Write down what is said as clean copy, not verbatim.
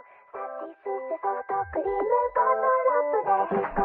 ソフトクリームコーンのラップで